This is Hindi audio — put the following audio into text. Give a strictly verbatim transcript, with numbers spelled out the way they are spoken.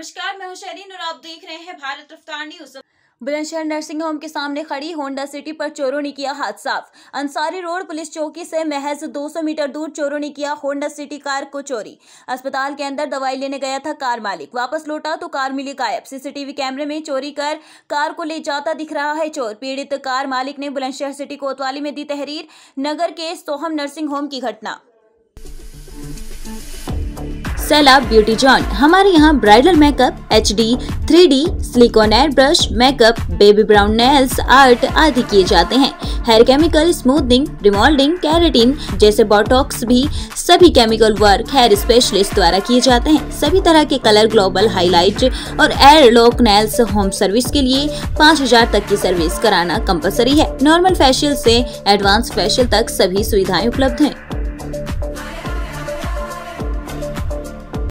नमस्कार, मैं हूं शरीन और आप देख रहे हैं भारत रफ्तार न्यूज। बुलंदशहर नर्सिंग होम के सामने खड़ी होंडा सिटी पर चोरों ने किया हाथ साफ। अंसारी रोड पुलिस चौकी से महज दो सौ मीटर दूर चोरों ने किया होंडा सिटी कार को चोरी। अस्पताल के अंदर दवाई लेने गया था कार मालिक, वापस लौटा तो कार मिली गायब। सीसीटीवी कैमरे में चोरी कर कार को ले जाता दिख रहा है चोर। पीड़ित कार मालिक ने बुलंदशहर सिटी कोतवाली में दी तहरीर। नगर के सोहम नर्सिंग होम की घटना। सैलाब ब्यूटी जॉन, हमारे यहाँ bridal makeup, H D, three D, silicon air brush makeup, baby brown nails art आदि किए जाते हैं। Hair chemical, smoothing, remoulding, keratin जैसे बोटॉक्स भी सभी केमिकल वर्क हेयर स्पेशलिस्ट द्वारा किए जाते हैं। सभी तरह के कलर, ग्लोबल हाईलाइट और air lock nails home service के लिए पाँच हजार तक की सर्विस कराना कंपलसरी है। नॉर्मल फेशियल से एडवांस फेशियल तक सभी सुविधाएं उपलब्ध हैं।